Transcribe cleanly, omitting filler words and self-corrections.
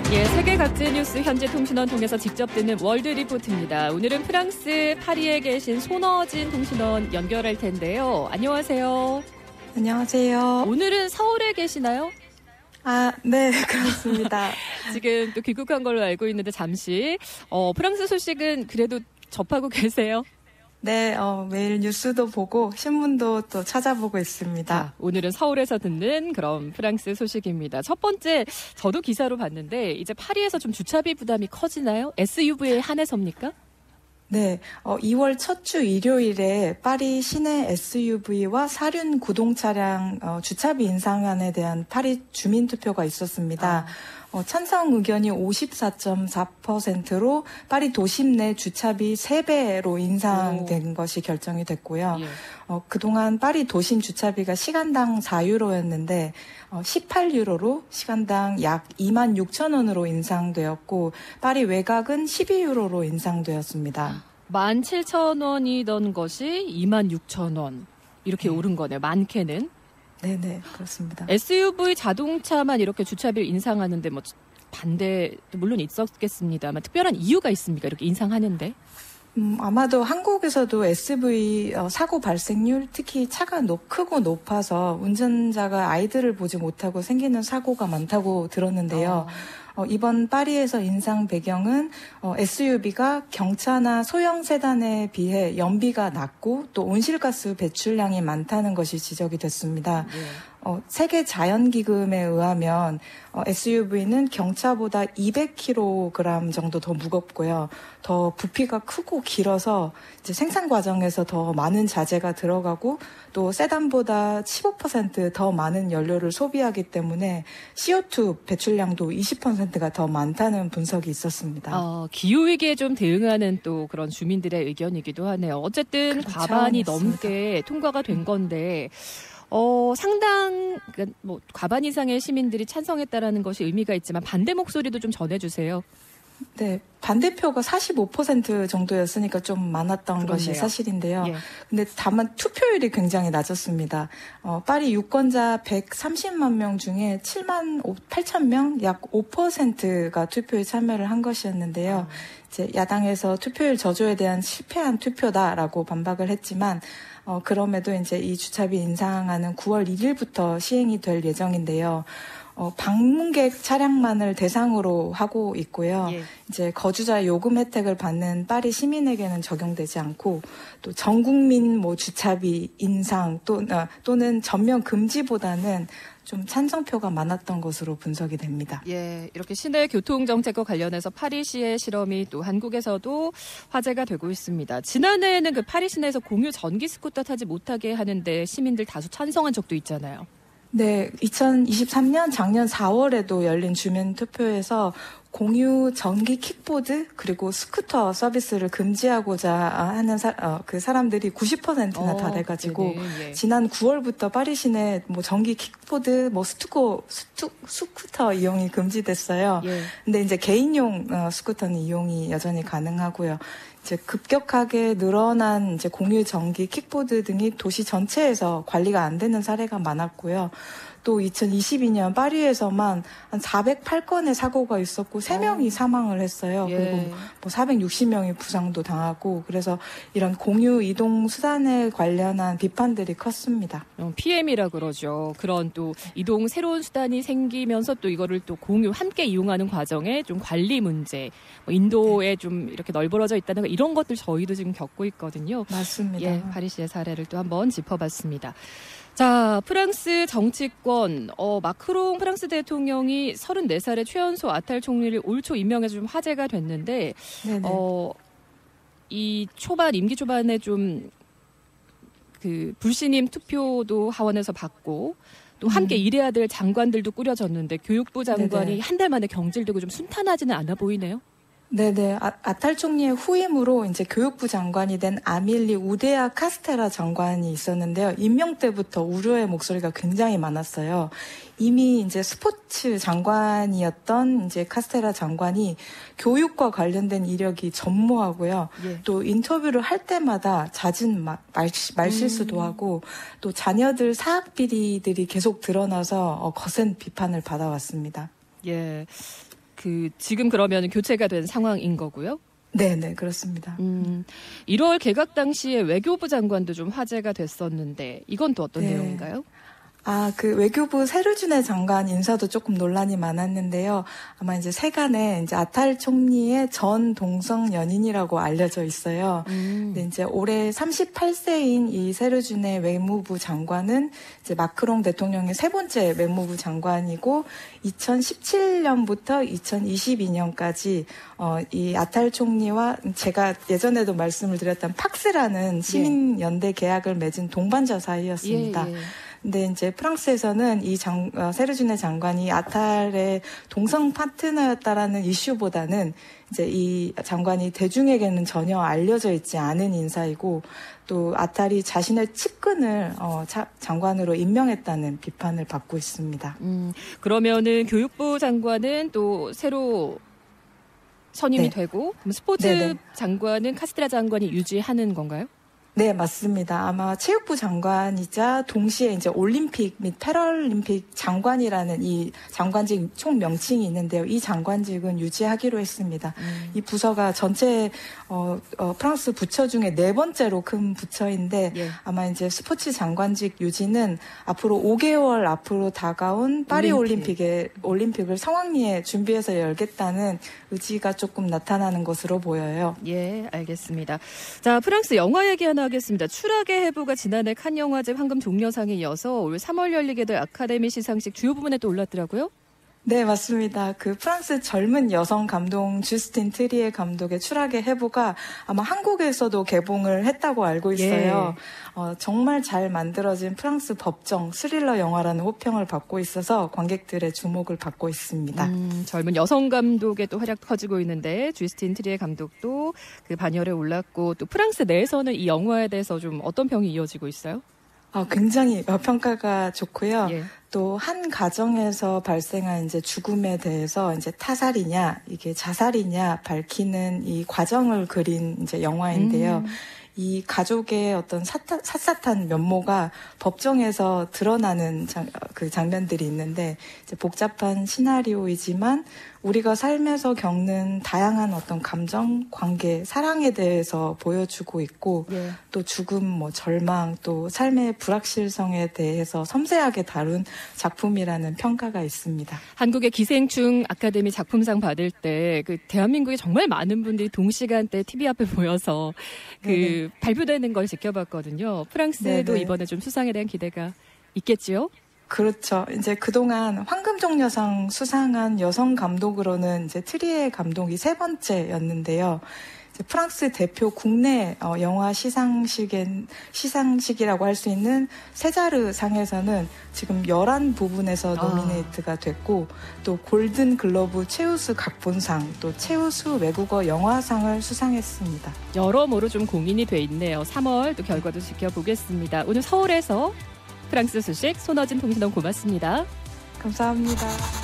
예, 세계 각지 뉴스 현지 통신원 통해서 직접 듣는 월드 리포트입니다. 오늘은 프랑스 파리에 계신 손어진 통신원 연결할 텐데요. 안녕하세요. 안녕하세요. 오늘은 서울에 계시나요? 네, 그렇습니다. 지금 또 귀국한 걸로 알고 있는데 잠시 프랑스 소식은 그래도 접하고 계세요? 네, 매일 뉴스도 보고 신문도 또 찾아보고 있습니다. 오늘은 서울에서 듣는 그런 프랑스 소식입니다. 첫 번째, 저도 기사로 봤는데 이제 파리에서 좀 주차비 부담이 커지나요? SUV에 한해서입니까? 네, 2월 첫 주 일요일에 파리 시내 SUV와 사륜 구동 차량 주차비 인상안에 대한 파리 주민 투표가 있었습니다. 찬성 의견이 54.4%로 파리 도심 내 주차비 3배로 인상된 것이 결정이 됐고요. 예. 그동안 파리 도심 주차비가 시간당 4유로였는데 18유로로 시간당 약 26,000원으로 인상되었고 파리 외곽은 12유로로 인상되었습니다. 17,000원이던 것이 26,000원 이렇게 오른 거네요. 많게는. 네네, 그렇습니다. SUV 자동차만 이렇게 주차비를 인상하는데 뭐 반대도 물론 있었겠습니다만 특별한 이유가 있습니까? 이렇게 인상하는데? 아마도 한국에서도 SUV 사고 발생률, 특히 차가 크고 높아서 운전자가 아이들을 보지 못하고 생기는 사고가 많다고 들었는데요. 이번 파리에서 인상 배경은 SUV가 경차나 소형 세단에 비해 연비가 낮고 또 온실가스 배출량이 많다는 것이 지적이 됐습니다. 네. 세계자연기금에 의하면 SUV는 경차보다 200kg 정도 더 무겁고요. 더 부피가 크고 길어서 이제 생산 과정에서 더 많은 자재가 들어가고 또 세단보다 15% 더 많은 연료를 소비하기 때문에 CO2 배출량도 20%가 더 많다는 분석이 있었습니다. 기후위기에 좀 대응하는 또 그런 주민들의 의견이기도 하네요. 어쨌든 그렇죠, 과반이 맞습니다. 넘게 통과가 된 건데 그러니까 뭐 과반 이상의 시민들이 찬성했다라는 것이 의미가 있지만 반대 목소리도 좀 전해주세요. 네, 반대표가 45% 정도였으니까 좀 많았던 그렇네요. 것이 사실인데요. 예. 근데 다만 투표율이 굉장히 낮았습니다. 파리 유권자 130만 명 중에 7만 8천 명, 약 5%가 투표에 참여를 한 것이었는데요. 이제 야당에서 투표율 저조에 대한 실패한 투표다라고 반박을 했지만 그럼에도 이제 이 주차비 인상안은 9월 1일부터 시행이 될 예정인데요. 방문객 차량만을 대상으로 하고 있고요. 예. 이제 거주자 요금 혜택을 받는 파리 시민에게는 적용되지 않고 또 전 국민 주차비 인상 또는 전면 금지보다는 좀 찬성표가 많았던 것으로 분석이 됩니다. 예, 이렇게 시내 교통 정책과 관련해서 파리시의 실험이 또 한국에서도 화제가 되고 있습니다. 지난해에는 그 파리 시내에서 공유 전기 스쿠터 타지 못하게 하는데 시민들 다수 찬성한 적도 있잖아요. 네, 2023년 작년 4월에도 열린 주민 투표에서 공유 전기 킥보드 그리고 스쿠터 서비스를 금지하고자 하는 그 사람들이 90%나 다 돼가지고 예. 지난 9월부터 파리 시내 전기 킥보드 스쿠터 이용이 금지됐어요. 예. 근데 이제 개인용 스쿠터는 이용이 여전히 가능하고요. 이제 급격하게 늘어난 이제 공유 전기 킥보드 등이 도시 전체에서 관리가 안 되는 사례가 많았고요. 또 2022년 파리에서만 한 408건의 사고가 있었고 3명이 사망을 했어요. 예. 그리고 460명이 부상도 당하고 그래서 이런 공유 이동 수단에 관련한 비판들이 컸습니다. PM이라 그러죠. 그런 또 이동 새로운 수단이 생기면서 또 이거를 또 공유 함께 이용하는 과정에 좀 관리 문제, 인도에 좀 이렇게 널브러져 있다는 거 이런 것들 저희도 지금 겪고 있거든요. 맞습니다. 예, 파리시의 사례를 또 한번 짚어봤습니다. 자, 프랑스 정치권, 마크롱 프랑스 대통령이 34살의 최연소 아탈 총리를 올 초 임명해서 좀 화제가 됐는데, 이 임기 초반에 좀 그 불신임 투표도 하원에서 받고, 또 함께 일해야 될 장관들도 꾸려졌는데, 교육부 장관이 한 달 만에 경질되고 좀 순탄하지는 않아 보이네요. 네네. 아탈 총리의 후임으로 이제 교육부 장관이 된 아밀리 우데아 카스테라 장관이 있었는데요. 임명 때부터 우려의 목소리가 굉장히 많았어요. 이미 이제 스포츠 장관이었던 이제 카스테라 장관이 교육과 관련된 이력이 전무하고요. 예. 또 인터뷰를 할 때마다 잦은 말실수도 하고 또 자녀들 사학 비리들이 계속 드러나서 거센 비판을 받아왔습니다. 예. 지금 그러면 교체가 된 상황인 거고요. 네, 그렇습니다. 1월 개각 당시에 외교부 장관도 좀 화제가 됐었는데 이건 또 어떤 내용인가요? 그 외교부 세르주네 장관 인사도 조금 논란이 많았는데요. 아마 이제 세간에 이제 아탈 총리의 전 동성 연인이라고 알려져 있어요. 근데 이제 올해 38세인 이 세르주네 외무부 장관은 이제 마크롱 대통령의 세 번째 외무부 장관이고 2017년부터 2022년까지 이 아탈 총리와 제가 예전에도 말씀을 드렸던 팍스라는 시민연대 계약을 맺은 동반자 사이였습니다. 근데 이제 프랑스에서는 이 세르주네 장관이 아탈의 동성 파트너였다라는 이슈보다는 이제 이 장관이 대중에게는 전혀 알려져 있지 않은 인사이고 또 아탈이 자신의 측근을 장관으로 임명했다는 비판을 받고 있습니다. 그러면은 교육부 장관은 또 새로 선임이 되고 그럼 스포츠 장관은 카스테라 장관이 유지하는 건가요? 네, 맞습니다. 아마 체육부 장관이자 동시에 이제 올림픽 및 패럴림픽 장관이라는 이 장관직 총 명칭이 있는데요. 이 장관직은 유지하기로 했습니다. 이 부서가 전체 프랑스 부처 중에 네 번째로 큰 부처인데 아마 이제 스포츠 장관직 유지는 앞으로 5개월 앞으로 다가온 파리 올림픽을 성황리에 준비해서 열겠다는 의지가 조금 나타나는 것으로 보여요. 예, 알겠습니다. 자, 프랑스 영화 얘기 하나 하겠습니다. 추락의 해부가 지난해 칸 영화제 황금 종려상에 이어서 올 3월 열리게 될 아카데미 시상식 주요 부문에 또 올랐더라고요. 네, 맞습니다. 그 프랑스 젊은 여성 감독 주스틴 트리에 감독의 추락의 해부가 아마 한국에서도 개봉을 했다고 알고 있어요. 정말 잘 만들어진 프랑스 법정 스릴러 영화라는 호평을 받고 있어서 관객들의 주목을 받고 있습니다. 젊은 여성 감독의 또 활약 커지고 있는데 주스틴 트리에 감독도 그 반열에 올랐고 또 프랑스 내에서는 이 영화에 대해서 좀 어떤 평이 이어지고 있어요? 굉장히 평가가 좋고요. 또 한 가정에서 발생한 이제 죽음에 대해서 이제 타살이냐 이게 자살이냐 밝히는 이 과정을 그린 이제 영화인데요. 이 가족의 어떤 샅샅한 면모가 법정에서 드러나는 그 장면들이 있는데 이제 복잡한 시나리오이지만 우리가 삶에서 겪는 다양한 어떤 감정, 관계, 사랑에 대해서 보여주고 있고 또 죽음, 절망, 또 삶의 불확실성에 대해서 섬세하게 다룬 작품이라는 평가가 있습니다. 한국의 기생충 아카데미 작품상 받을 때 그 대한민국에 정말 많은 분들이 동시간대 TV 앞에 모여서 발표되는 걸 지켜봤거든요. 프랑스도 이번에 좀 수상에 대한 기대가 있겠지요? 그렇죠. 이제 그동안 황금종려상 수상한 여성 감독으로는 이제 트리에 감독이 세 번째였는데요. 이제 프랑스 대표 국내 영화 시상식이라고 할 수 있는 세자르 상에서는 지금 11부분에서 노미네이트가 됐고 또 골든 글로브 최우수 각본상 또 최우수 외국어 영화상을 수상했습니다. 여러모로 좀 공인이 돼 있네요. 3월 또 결과도 지켜보겠습니다. 오늘 서울에서 프랑스 소식 손어진 통신원 고맙습니다. 감사합니다.